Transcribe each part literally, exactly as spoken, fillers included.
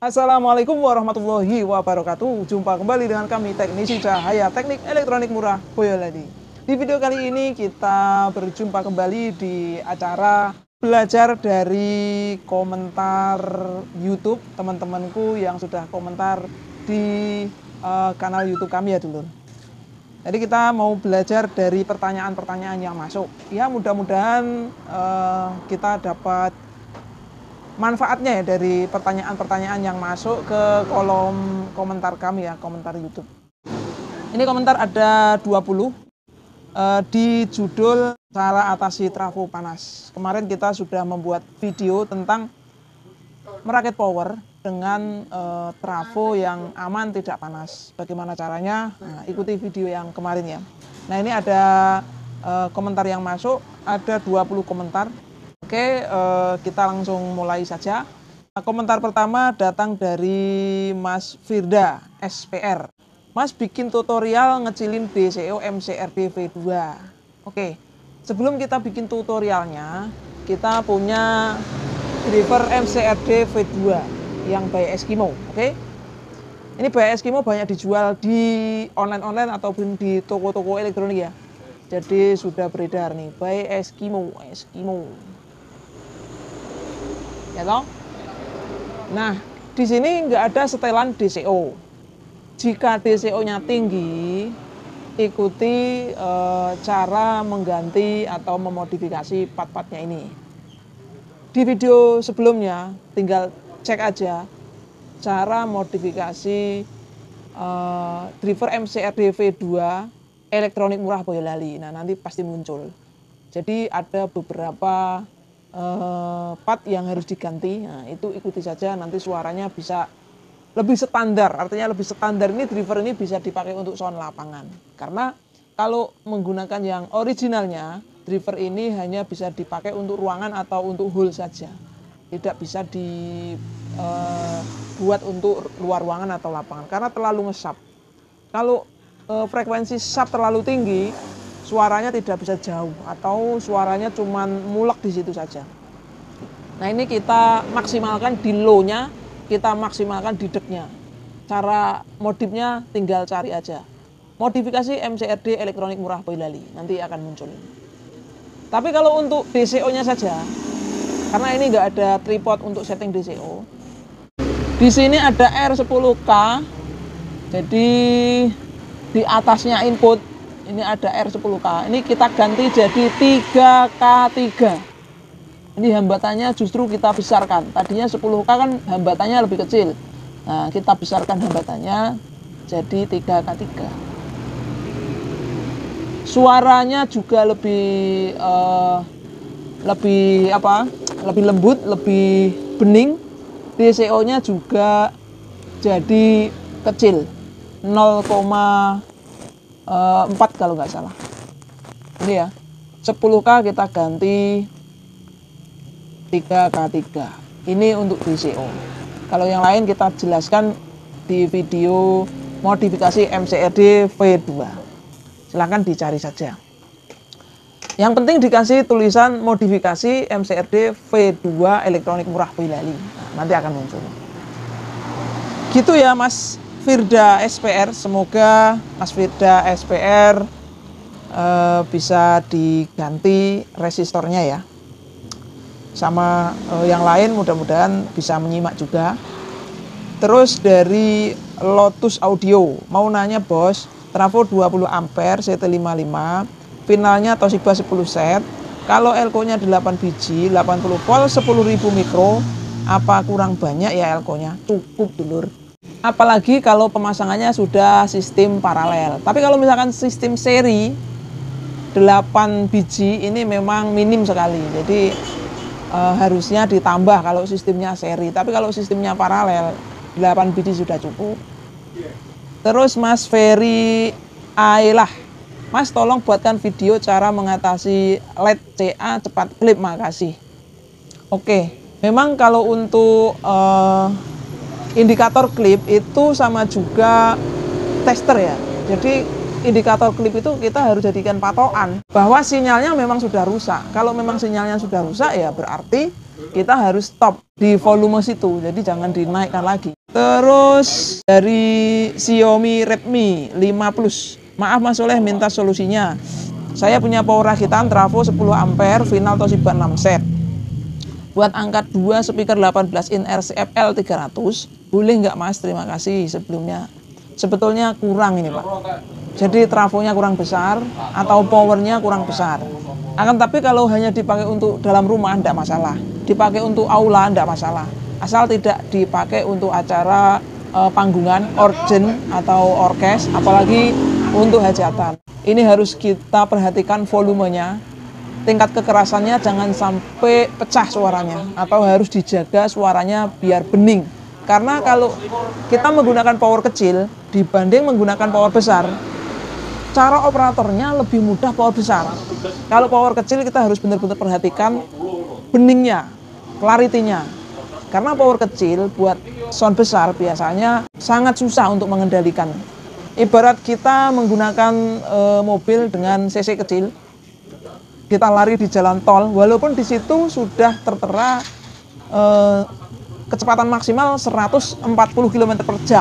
Assalamualaikum warahmatullahi wabarakatuh. Jumpa kembali dengan kami Teknisi Cahaya Teknik Elektronik Murah Boyolali. Di video kali ini kita berjumpa kembali di acara belajar dari komentar YouTube teman-temanku yang sudah komentar di uh, kanal YouTube kami ya dulur. Jadi kita mau belajar dari pertanyaan-pertanyaan yang masuk. Ya mudah-mudahan uh, kita dapat manfaatnya ya dari pertanyaan-pertanyaan yang masuk ke kolom komentar kami ya, komentar YouTube. Ini komentar ada dua puluh eh, di judul cara atasi trafo panas. Kemarin kita sudah membuat video tentang merakit power dengan eh, trafo yang aman tidak panas. Bagaimana caranya? Nah, ikuti video yang kemarin ya. Nah, ini ada eh, komentar yang masuk, ada dua puluh komentar. Oke, eh, kita langsung mulai saja. Komentar pertama datang dari Mas Firda S P R. Mas bikin tutorial ngecilin D C O M C R D V dua. Oke, sebelum kita bikin tutorialnya, kita punya driver M C R D V dua yang by Eskimo. Oke, ini by Eskimo banyak dijual di online-online ataupun di toko-toko elektronik ya. Jadi sudah beredar nih by Eskimo, Eskimo. Ya toh? Nah, di sini nggak ada setelan D C O. Jika D C O-nya tinggi, ikuti e, cara mengganti atau memodifikasi part-partnya ini. Di video sebelumnya, tinggal cek aja cara modifikasi e, driver M C R D V dua elektronik murah Boyolali. Nah, nanti pasti muncul. Jadi ada beberapa Uh, part yang harus diganti. Nah, itu ikuti saja, nanti suaranya bisa lebih standar. Artinya lebih standar ini driver ini bisa dipakai untuk sound lapangan. Karena kalau menggunakan yang originalnya, driver ini hanya bisa dipakai untuk ruangan atau untuk hall saja. Tidak bisa dibuat uh, untuk luar ruangan atau lapangan karena terlalu ngesap. Kalau uh, frekuensi sub terlalu tinggi, suaranya tidak bisa jauh atau suaranya cuman mulek di situ saja. Nah, ini kita maksimalkan di low-nya, kita maksimalkan di dek-nya. Cara modifnya tinggal cari aja. Modifikasi M C R D elektronik murah Boyolali, nanti akan muncul. Tapi kalau untuk D C O-nya saja, karena ini nggak ada tripod untuk setting D C O. Di sini ada R sepuluh K, jadi di atasnya input ini ada R sepuluh K, ini kita ganti jadi tiga K tiga. Ini hambatannya justru kita besarkan. Tadinya sepuluh K kan hambatannya lebih kecil. Nah, kita besarkan hambatannya jadi tiga K tiga. Suaranya juga lebih uh, lebih apa? Lebih lembut, lebih bening. D C O-nya juga jadi kecil. nol koma empat kalau nggak salah. Ini ya, sepuluh K kita ganti tiga K tiga. Ini untuk D C O. Kalau yang lain kita jelaskan di video modifikasi M C R D V dua. Silahkan dicari saja. Yang penting dikasih tulisan modifikasi M C R D V dua elektronik murah Boyolali. Nah, nanti akan muncul. Gitu ya Mas Firda S P R, semoga Mas Firda S P R uh, bisa diganti resistornya ya. Sama uh, yang lain mudah-mudahan bisa menyimak juga. Terus dari Lotus Audio, mau nanya bos, trafo dua puluh ampere C T lima puluh lima, finalnya Toshiba sepuluh set, kalau elko-nya delapan biji, delapan puluh volt, sepuluh ribu mikro, apa kurang banyak ya elko-nya? Cukup dulur. Apalagi kalau pemasangannya sudah sistem paralel. Tapi kalau misalkan sistem seri delapan biji ini memang minim sekali. Jadi e, harusnya ditambah kalau sistemnya seri. Tapi kalau sistemnya paralel delapan biji sudah cukup. Terus Mas Ferry Ailah, Mas tolong buatkan video cara mengatasi L E D C A cepat klip, makasih. Oke, memang kalau untuk e, indikator klip itu sama juga tester ya. Jadi indikator klip itu kita harus jadikan patokan bahwa sinyalnya memang sudah rusak. Kalau memang sinyalnya sudah rusak ya berarti kita harus stop di volume situ, jadi jangan dinaikkan lagi. Terus dari Xiaomi Redmi lima Plus, maaf Mas Soleh minta solusinya. Saya punya power rakitan trafo sepuluh ampere, final Toshiba enam set. Buat angkat dua speaker delapan belas in R C F L tiga ratus, boleh nggak Mas? Terima kasih sebelumnya. Sebetulnya kurang ini Pak. Jadi trafonya kurang besar atau powernya kurang besar. Akan tapi kalau hanya dipakai untuk dalam rumah tidak masalah. Dipakai untuk aula tidak masalah. Asal tidak dipakai untuk acara e, panggungan, orgen atau orkes, apalagi untuk hajatan. Ini harus kita perhatikan volumenya, tingkat kekerasannya jangan sampai pecah suaranya, atau harus dijaga suaranya biar bening. Karena kalau kita menggunakan power kecil dibanding menggunakan power besar, cara operatornya lebih mudah power besar. Kalau power kecil kita harus benar-benar perhatikan beningnya, clarity-nya. Karena power kecil buat sound besar biasanya sangat susah untuk mengendalikan. Ibarat kita menggunakan e, mobil dengan cc kecil, kita lari di jalan tol, walaupun di situ sudah tertera e, kecepatan maksimal seratus empat puluh kilometer per jam.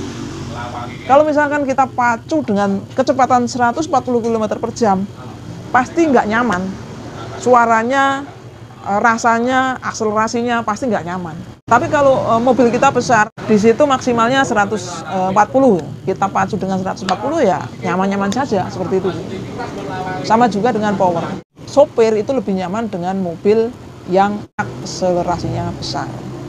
Kalau misalkan kita pacu dengan kecepatan seratus empat puluh kilometer per jam, pasti nggak nyaman. Suaranya, rasanya, akselerasinya pasti nggak nyaman. Tapi kalau e, mobil kita besar, di situ maksimalnya seratus empat puluh. Kita pacu dengan seratus empat puluh ya nyaman-nyaman saja, seperti itu. Sama juga dengan power. Sopir itu lebih nyaman dengan mobil yang akselerasinya besar.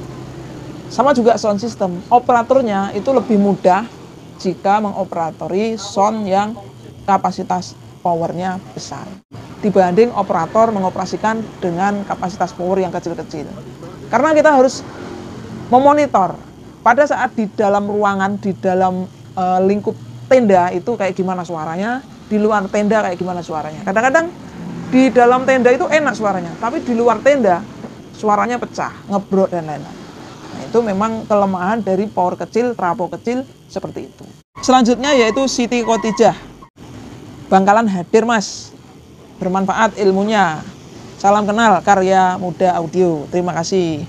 Sama juga sound system. Operatornya itu lebih mudah jika mengoperatori sound yang kapasitas powernya besar dibanding operator mengoperasikan dengan kapasitas power yang kecil-kecil. Karena kita harus memonitor pada saat di dalam ruangan, di dalam e, lingkup tenda itu kayak gimana suaranya, di luar tenda kayak gimana suaranya. Kadang-kadang di dalam tenda itu enak suaranya, tapi di luar tenda suaranya pecah, ngebrok dan lain-lain. Nah, itu memang kelemahan dari power kecil, trafo kecil seperti itu. Selanjutnya yaitu Siti Khotijah. Bangkalan hadir Mas. Bermanfaat ilmunya. Salam kenal karya muda audio. Terima kasih.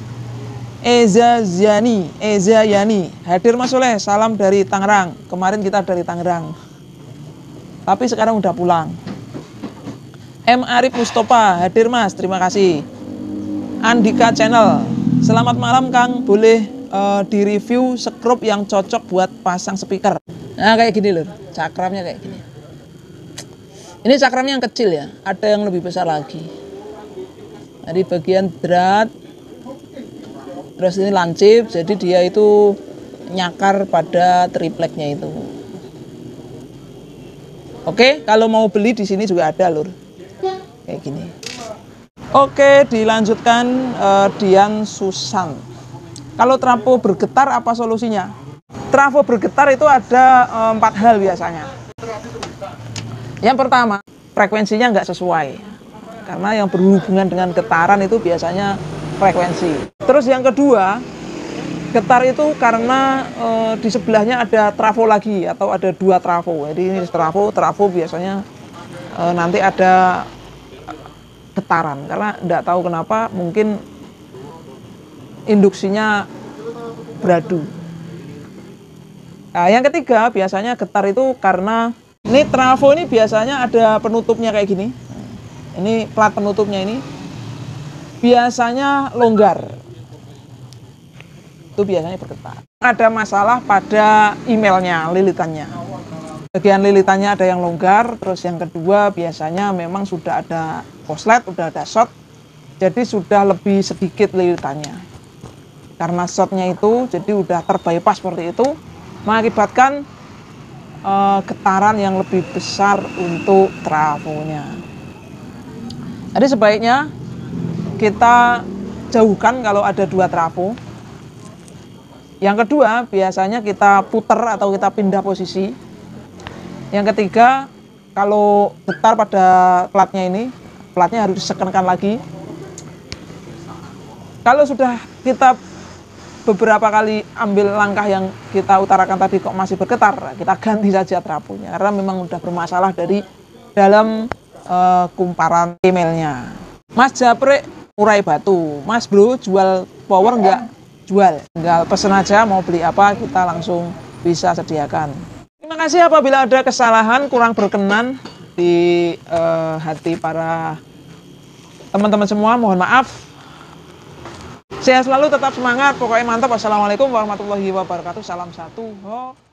Eza Yani, Eza Yani. Hadir Mas Soleh, salam dari Tangerang. Kemarin kita dari Tangerang. Tapi sekarang udah pulang. M. Arif Mustafa, hadir Mas, terima kasih. Andika Channel, selamat malam Kang, boleh uh, direview skrup yang cocok buat pasang speaker. Nah kayak gini loh, cakramnya kayak gini. Ini cakramnya yang kecil ya, ada yang lebih besar lagi. Nah, di bagian drat, terus ini lancip, jadi dia itu nyakar pada tripleknya itu. Oke, kalau mau beli di sini juga ada lur. Kayak gini. Oke, dilanjutkan uh, Dian Susan. Kalau trafo bergetar apa solusinya? Trafo bergetar itu ada uh, empat hal biasanya. Yang pertama, frekuensinya nggak sesuai. Karena yang berhubungan dengan getaran itu biasanya frekuensi. Terus yang kedua, getar itu karena e, di sebelahnya ada trafo lagi atau ada dua trafo. Jadi ini trafo, trafo biasanya e, nanti ada getaran. Karena tidak tahu kenapa mungkin induksinya beradu. Nah, yang ketiga biasanya getar itu karena ini trafo ini biasanya ada penutupnya kayak gini. Ini plat penutupnya ini biasanya longgar. Itu biasanya bergetar. Ada masalah pada emailnya, lilitannya. Bagian lilitannya ada yang longgar, terus yang kedua biasanya memang sudah ada koslet, sudah ada shot, jadi sudah lebih sedikit lilitannya. Karena shotnya itu, jadi udah terbypass seperti itu, mengakibatkan uh, getaran yang lebih besar untuk trafonya. Jadi sebaiknya kita jauhkan kalau ada dua trafo. Yang kedua, biasanya kita putar atau kita pindah posisi. Yang ketiga, kalau getar pada platnya ini, platnya harus disekenkan lagi. Kalau sudah kita beberapa kali ambil langkah yang kita utarakan tadi kok masih bergetar, kita ganti saja trafonya. Karena memang sudah bermasalah dari dalam uh, kumparan emailnya. Mas Japri urai batu. Mas bro, jual power nggak? Jual. Tinggal pesen aja mau beli apa, kita langsung bisa sediakan. Terima kasih apabila ada kesalahan kurang berkenan di uh, hati para teman-teman semua, mohon maaf. Sehat selalu, tetap semangat, pokoknya mantap. Wassalamualaikum warahmatullahi wabarakatuh. Salam satu. Ho.